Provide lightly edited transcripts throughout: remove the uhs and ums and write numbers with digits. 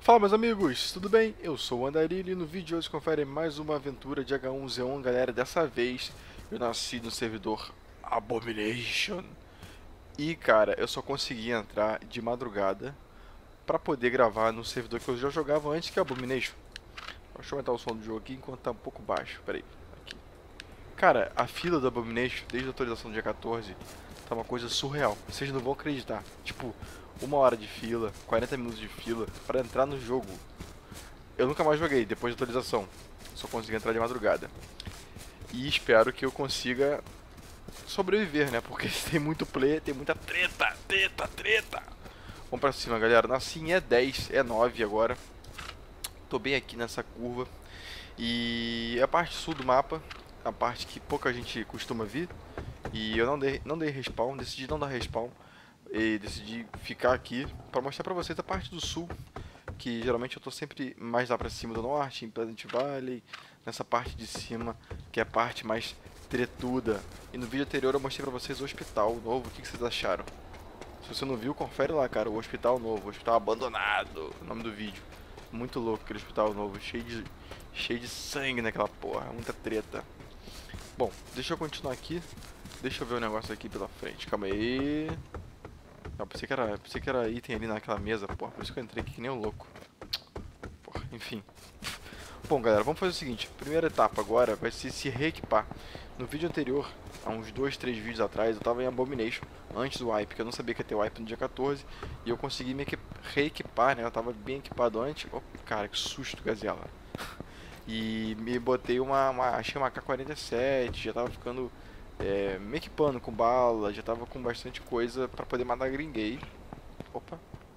Fala meus amigos, tudo bem? Eu sou o Andarilho e no vídeo de hoje confere mais uma aventura de H1Z1, galera. Dessa vez eu nasci no servidor Abomination. E cara, eu só consegui entrar de madrugada pra poder gravar no servidor que eu já jogava antes, que é Abomination. Deixa eu aumentar o som do jogo aqui enquanto tá um pouco baixo, peraí. Aqui. Cara, a fila do Abomination, desde a atualização do dia 14, tá uma coisa surreal. Vocês não vão acreditar. Tipo, 1 hora de fila, 40 minutos de fila pra entrar no jogo. Eu nunca mais joguei depois da atualização. Só consegui entrar de madrugada. E espero que eu consiga sobreviver, né? Porque tem muito play, tem muita treta, treta. Vamos pra cima, galera. Nasci em E10, E9 agora. Tô bem aqui nessa curva. E a parte sul do mapa, a parte que pouca gente costuma vir. E eu não dei respawn, decidi não dar respawn. E decidi ficar aqui pra mostrar pra vocês a parte do sul, que geralmente eu tô sempre mais lá pra cima do norte, em Pleasant Valley, nessa parte de cima, que é a parte mais tretuda. E no vídeo anterior eu mostrei pra vocês o hospital novo, o que vocês acharam? Se você não viu, confere lá, cara, o hospital novo, o hospital abandonado, o nome do vídeo. Muito louco aquele hospital novo, cheio de sangue naquela porra, muita treta. Bom, deixa eu continuar aqui, deixa eu ver o negócio aqui pela frente, calma aí. Não, pensei que era item ali naquela mesa, porra. Por isso que eu entrei aqui que nem um louco. Porra, enfim. Bom, galera, vamos fazer o seguinte. Primeira etapa agora vai ser se reequipar. No vídeo anterior, há uns 2, 3 vídeos atrás, eu tava em Abomination, antes do wipe, que eu não sabia que ia ter wipe no dia 14. E eu consegui me reequipar, né? Eu tava bem equipado antes. Oh, cara, que susto, gazela. E me botei achei uma AK-47, já tava ficando... me equipando com bala, já tava com bastante coisa pra poder matar gringuei. Opa.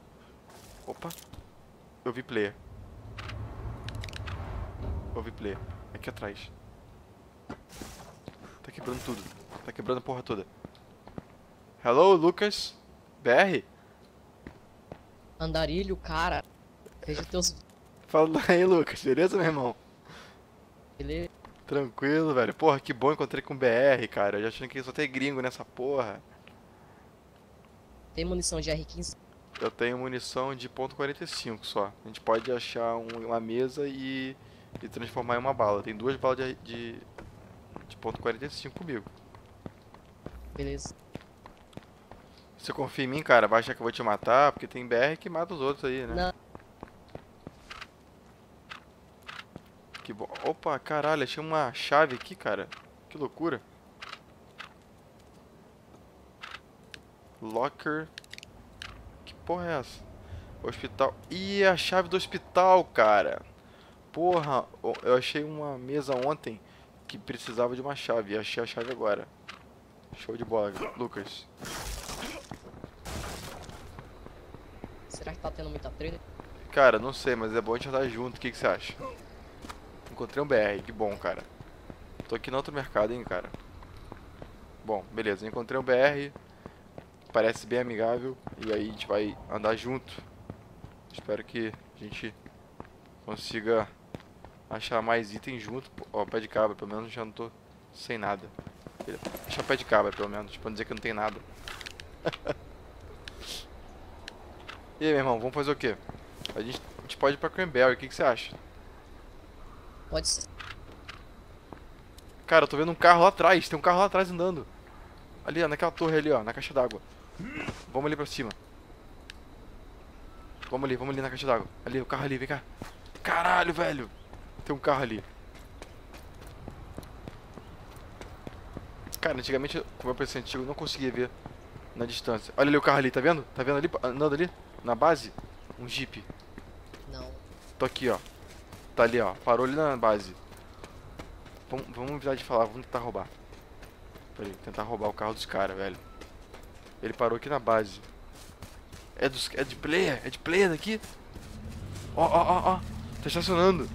Eu vi player. Aqui atrás. Tá quebrando tudo. Tá quebrando a porra toda. Hello, Lucas. BR? Andarilho, cara. Veja teus... Fala aí, Lucas. Beleza, meu irmão? Beleza? Tranquilo, velho. Porra, que bom encontrei com BR, cara. Eu já achando que só tem gringo nessa porra. Tem munição de R15? Eu tenho munição de .45 só. A gente pode achar uma mesa e transformar em uma bala. Tem 2 balas de .45 comigo. Beleza. Você confia em mim, cara? Vai achar que eu vou te matar? Porque tem BR que mata os outros aí, né? Não. Que bom. Opa, caralho, achei uma chave aqui, cara. Que loucura. Locker. Que porra é essa? Hospital. Ih, a chave do hospital, cara. Porra, eu achei uma mesa ontem que precisava de uma chave. E achei a chave agora. Show de bola, Lucas. Será que tá tendo muita treta? Cara, não sei, mas é bom a gente andar junto. O que você acha? Encontrei um BR, que bom, cara. Tô aqui no outro mercado, hein, cara. Bom, beleza, encontrei um BR. Parece bem amigável. E aí a gente vai andar junto. Espero que a gente consiga achar mais itens junto. Ó, pé de cabra, pelo menos já não tô sem nada. Deixa o pé de cabra, pelo menos, pra não dizer que não tem nada. E aí, meu irmão, vamos fazer o quê? A gente pode ir pra Cranberry, o que você acha? Pode ser. Cara, eu tô vendo um carro lá atrás, tem um carro lá atrás andando. Ali, ó, naquela torre ali, ó, na caixa d'água. Vamos ali pra cima. Vamos ali na caixa d'água. Ali, o carro ali, vem cá. Caralho, velho. Tem um carro ali. Cara, antigamente, como eu pensei antigo, eu não conseguia ver na distância. Olha ali o carro ali, tá vendo? Tá vendo ali, andando ali, na base? Um Jeep. Não. Tô aqui, ó. Tá ali, ó. Parou ali na base. Vamos evitar de falar, vamos tentar roubar. Peraí, tentar roubar o carro dos caras, velho. Ele parou aqui na base. É de player daqui. Ó. Tá estacionando.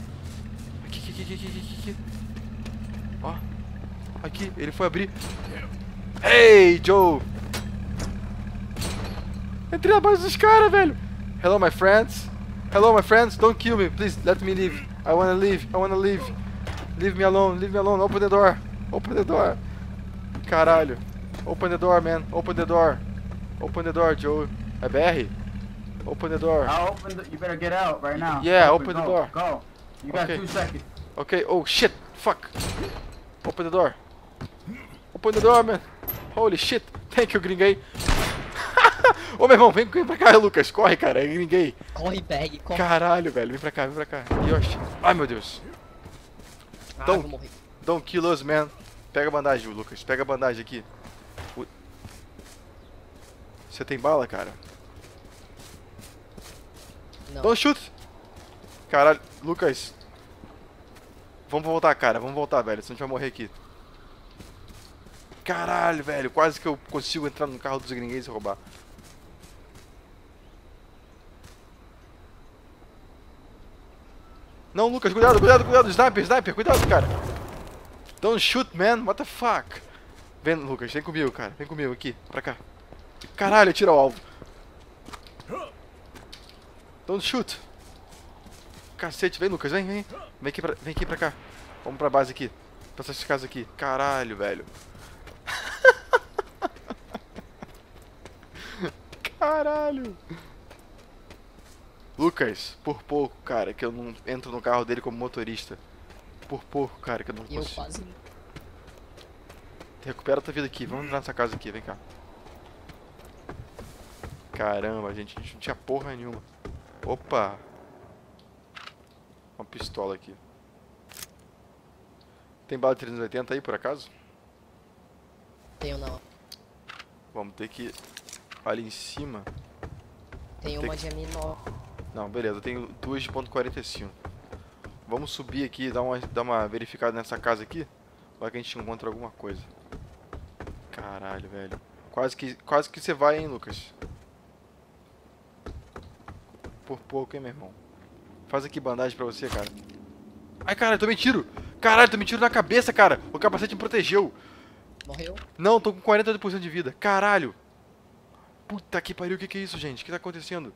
Aqui. Ó. Aqui, ele foi abrir. Hey, Joe! Entrei na base dos caras, velho. Hello, my friends. Don't kill me, please, let me leave. I wanna leave. Leave me alone, open the door. Caralho. Open the door, man, open the door, Joe. É BR? Open the door. I'll open the. You better get out right now. Yeah, Go, open the go, door. Go. You got Okay. 2 seconds. Okay, oh shit, fuck. Open the door. Open the door, man. Holy shit. Thank you, gringuei. Ô, meu irmão, vem pra cá, Lucas. Corre, cara, é gringuei. Corre, bag, corre. Caralho, velho, vem pra cá, vem pra cá. Yoshi. Ai, meu Deus. Vou morrer. Don't kill us, man. Pega a bandagem, Lucas. Pega a bandagem aqui. Você tem bala, cara? Não. Don't shoot! Caralho, Lucas. Vamos voltar, cara. Vamos voltar, velho. Senão a gente vai morrer aqui. Caralho, velho. Quase que eu consigo entrar no carro dos gringuês e roubar. Não, Lucas, cuidado, cuidado, cuidado. Sniper, sniper, cuidado, cara. Don't shoot, man. What the fuck? Vem, Lucas, vem comigo, cara. Vem comigo aqui, pra cá. Caralho, tira o alvo. Don't shoot. Cacete, vem, Lucas, vem, vem. Vem aqui pra cá. Vamos pra base aqui. Pra essas casas aqui. Caralho, velho. Caralho. Lucas, por pouco, cara, que eu não entro no carro dele como motorista. Por pouco, cara, que eu não E eu consigo. quase. Recupera tua vida aqui. Vamos entrar nessa casa aqui, vem cá. Caramba, gente, a gente não tinha porra nenhuma. Opa! Uma pistola aqui. Tem bala de 380 aí, por acaso? Tenho não. Vamos ter que... Ali em cima... Tem uma de M9. Não, beleza, eu tenho 2 de ponto .45. Vamos subir aqui e dar uma verificada nessa casa aqui. Vai que a gente encontra alguma coisa. Caralho, velho. Quase que você vai, hein, Lucas. Por pouco, hein, meu irmão. Faz aqui bandagem pra você, cara. Ai, caralho, tomei tiro. Caralho, tomei tiro na cabeça, cara. O capacete me protegeu. Morreu? Não, tô com 48% de vida. Caralho. Puta que pariu, o que é isso, gente? O que tá acontecendo?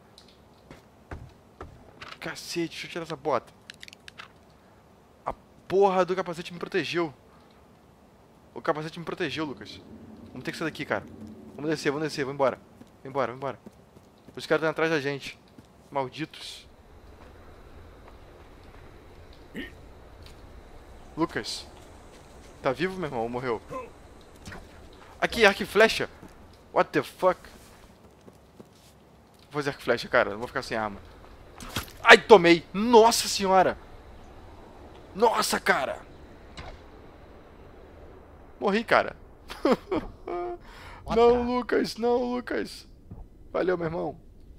Cacete, deixa eu tirar essa bota. A porra do capacete me protegeu. O capacete me protegeu, Lucas. Vamos ter que sair daqui, cara. Vamos descer, vamos embora. Vamos embora, vamos embora. Os caras estão atrás da gente. Malditos. Lucas. Tá vivo, meu irmão? Ou morreu? Aqui, arco e flecha. What the fuck? Vou fazer arco e flecha, cara. Não vou ficar sem arma. Ai, tomei. Nossa senhora. Nossa, cara. Morri, cara. Não, Lucas. Não, Lucas. Valeu, meu irmão.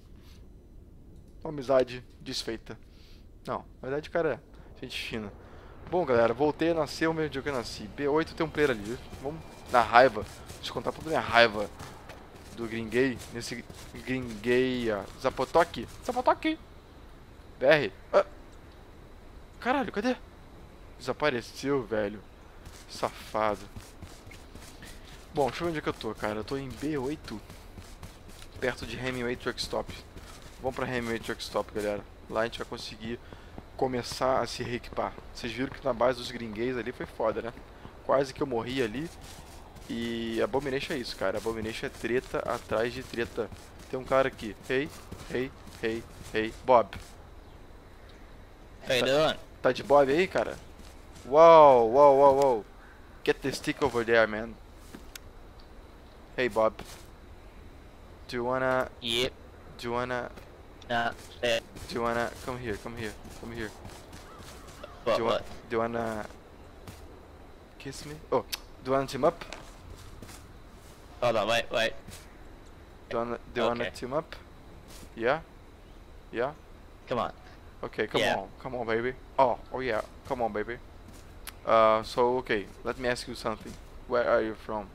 Amizade desfeita. Não, na verdade, cara, gente fina. Bom, galera, voltei a nascer o mesmo dia que eu nasci. B8 tem um player ali. Vamos na raiva. Deixa eu contar toda a minha raiva do gringuei. Nesse gringuei. Zapotoque. Zapotoque. BR. Ah. Caralho, cadê? Desapareceu, velho. Safado. Bom, deixa eu ver onde é que eu tô, cara. Eu tô em B8. Perto de Hemingway Truck Stop. Vamos pra Hemingway Truck Stop, galera. Lá a gente vai conseguir começar a se reequipar. Vocês viram que na base dos gringueis ali foi foda, né? Quase que eu morri ali. E Abomination é isso, cara. Abomination é treta atrás de treta. Tem um cara aqui. Hey, hey, hey, hey. Bob. How you doing? Tá de Bob aí, cara? Wow, wow, wow, wow. Get the stick over there, man. Hey, Bob. Do you wanna... Yep. Do you wanna... Yeah. Do you wanna... Come here, come here, come here. What? Do you wanna... Kiss me? Oh, do you wanna team up? Hold on, wait. Do you wanna Okay. team up? Yeah? Yeah? Come on. Okay, come Yeah. on. Come on, baby. Oh yeah. Come on, baby. So, okay. Let me ask you something. Where are you from?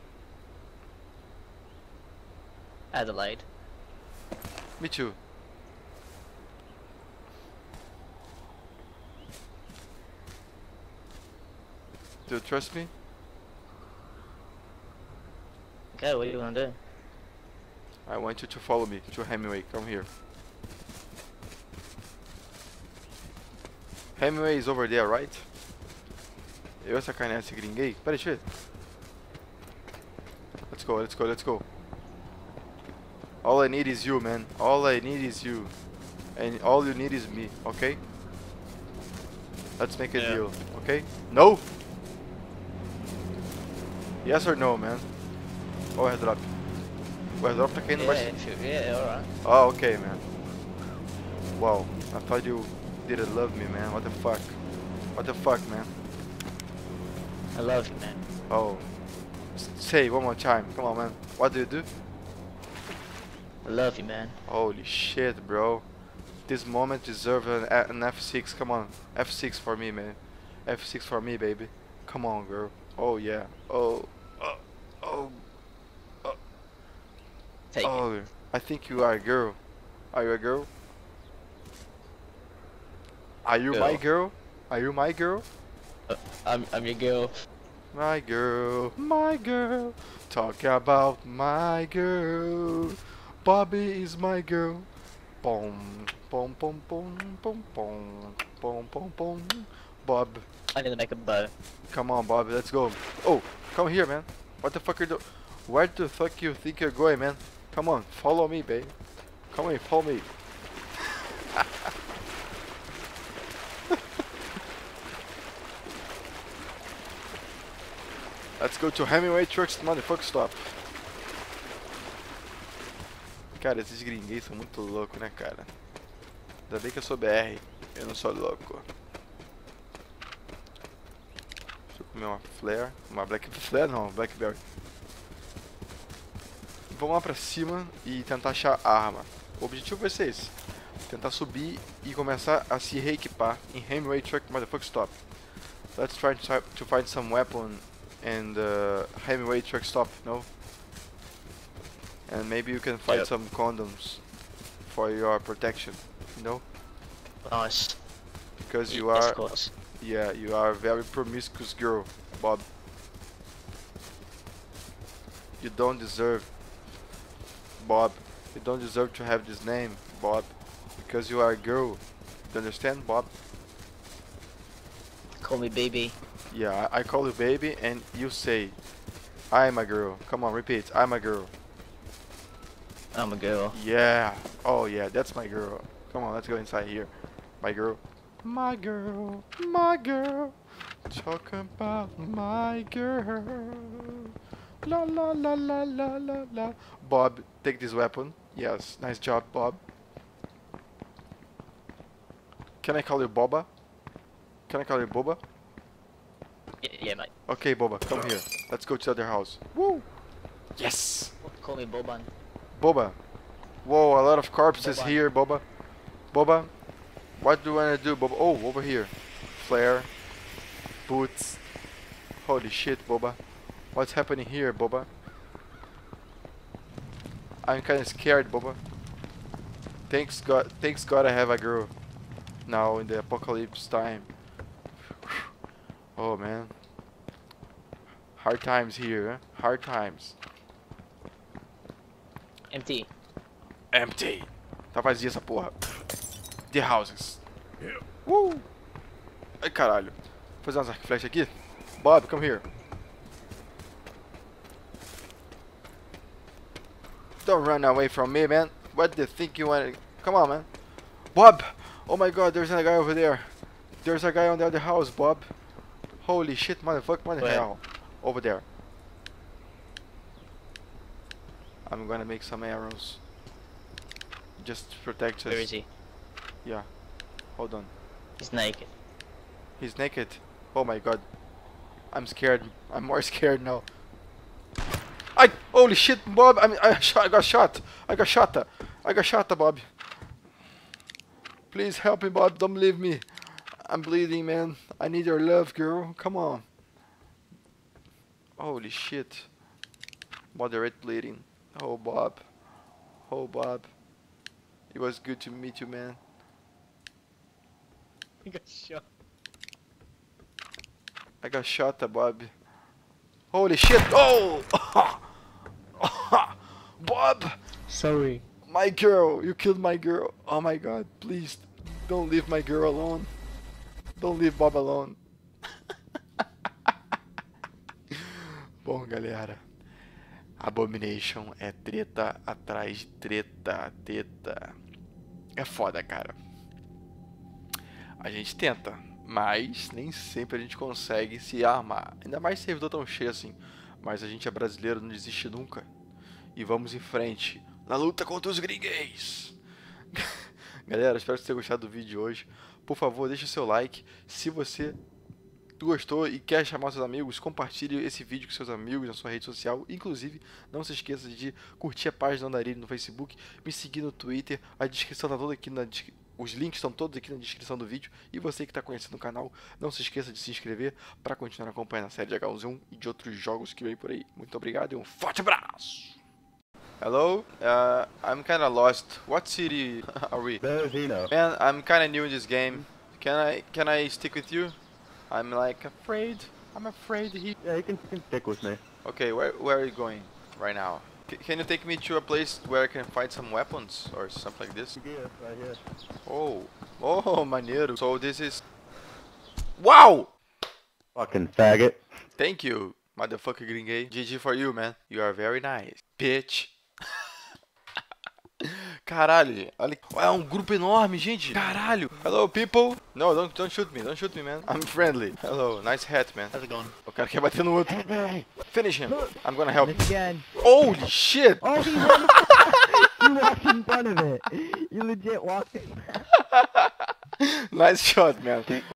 Adelaide. Me too. Do you trust me? Okay, what do you want to do? I want you to follow me to Hemingway. Come here. Hemingway is over there, right? Eu sacanear esse gringuei? Pera aí, deixa eu ver. Let's go, let's go, let's go. All I need is you, man. All I need is you. And all you need is me, okay? Let's make a Yeah. deal, okay? No? Yes or no, man? Oh, airdrop. O airdrop tá caindo Yeah, bastante. yeah, alright. Oh, okay, man. Wow, I thought you didn't love me, man. What the fuck? What the fuck, man? I love you, man. Oh. Say one more time. Come on, man. What do you do? I love you, man. Holy shit, bro. This moment deserves an F6. Come on. F6 for me, man. F6 for me, baby. Come on, girl. Oh, yeah. Oh. Oh. Take it. Oh. I think you are a girl. Are you a girl? Are you my girl? Are you my girl? I'm your girl. My girl, my girl, talk about my girl. Bobby is my girl. Boom, boom, boom, boom, boom, boom, boom, boom, boom. Bob, I need to make a bow. come on, Bob, let's go. Oh, come here, man. What the fuck are you doing? Where the fuck you think you're going, man? Come on, follow me, babe. Come on, follow me. Let's go to Hemingway Trucks Motherfucker Stop. Cara, esses gringuês são muito loucos, né, cara? Ainda bem que eu sou BR, eu não sou louco. Deixa eu comer uma flare, uma black flare não, blackberry. Vamos lá pra cima e tentar achar a arma. O objetivo vai ser esse. Tentar subir e começar a se reequipar em Hemingway Truck Motherfucker Stop. Let's try to find some weapon and Hemingway Truck Stop, no? And maybe you can find Yep. some condoms for your protection, you know? Nice. Because you Yes, are, of course. yeah, you are a very promiscuous girl, Bob. You don't deserve, Bob. You don't deserve to have this name, Bob. Because you are a girl. You understand, Bob? Call me baby. Yeah, I call you baby and you say, I'm a girl. Come on, repeat. I'm a girl. I'm a girl. Yeah. Oh yeah, that's my girl. Come on, let's go inside here. My girl. My girl. My girl. Talk about my girl. La la la la la la la. Bob, take this weapon. Yes, nice job, Bob. Can I call you Boba? Can I call you Boba? Yeah, mate. Okay, Boba, come here. Let's go to the other house. Woo! Yes! Call me Boban. Boba. Whoa, a lot of corpses Boba. here, Boba. Boba, what do you want to do, Boba? Oh, over here. Flare. Boots. Holy shit, Boba. What's happening here, Boba? I'm kind of scared, Boba. Thanks God I have a girl. Now in the apocalypse time. Oh, man. Hard times here, huh? Hard times. Empty. Empty. Tá vazia essa porra. The houses. Ai, caralho. Vou fazer umas arco e flecha aqui. Bob, come here. Don't run away from me, man. What do you think you want? Come on, man. Bob! Oh my god, there's a guy over there. There's a guy on the other house, Bob. Holy shit, motherfucker, what the Where? hell? Over there. I'm gonna make some arrows. Just to protect us. Where is he? Yeah. Hold on. He's naked. He's naked. Oh my god. I'm scared. I'm more scared now. Holy shit, Bob! I got shot. I got shot. I got shot, Bob. Please help me, Bob. Don't leave me. I'm bleeding, man. I need your love, girl. Come on. Holy shit. Moderate bleeding. Oh, Bob. Oh, Bob. It was good to meet you, man. He got shot. I got shot, Bob. Holy shit! Oh! Bob! Sorry. My girl! You killed my girl! Oh my god, please don't leave my girl alone. Don't leave Bob alone. Bom, galera. Abomination é treta atrás de treta, teta. É foda, cara. A gente tenta, mas nem sempre a gente consegue se armar. Ainda mais servidor tão cheio assim. Mas a gente é brasileiro, não desiste nunca. E vamos em frente na luta contra os gringuês. Galera, espero que vocês tenham gostado do vídeo de hoje. Por favor, deixe o seu like. Se você gostou e quer chamar seus amigos, compartilhe esse vídeo com seus amigos na sua rede social. Inclusive, não se esqueça de curtir a página do Andarilho no Facebook, me seguir no Twitter. A descrição está toda aqui os links estão todos aqui na descrição do vídeo. E você que está conhecendo o canal, não se esqueça de se inscrever para continuar acompanhando a série de H1Z1 e de outros jogos que vem por aí. Muito obrigado e um forte abraço! Hello, I'm kinda lost. What city are we? Benzino. Man, I'm kinda new in this game. Can I stick with you? I'm like afraid. I'm afraid he. Yeah, you can stick with me. Okay, where are you going right now? Can you take me to a place where I can find some weapons or something like this? Yeah, right here. Oh, maneiro. So this is. Wow! Fucking faggot. Thank you, motherfucker gringuei. GG for you, man. You are very nice, bitch. Caralho, olha, é um grupo enorme, gente. Caralho. Hello, people. No, don't shoot me. Don't shoot me, man. I'm friendly. Hello, nice hat, man. How's it going? O cara quer bater no outro. Finish him. I'm gonna help. Again. Holy shit. Oh, he you walked in front of it. You legit walked in. Nice shot, man.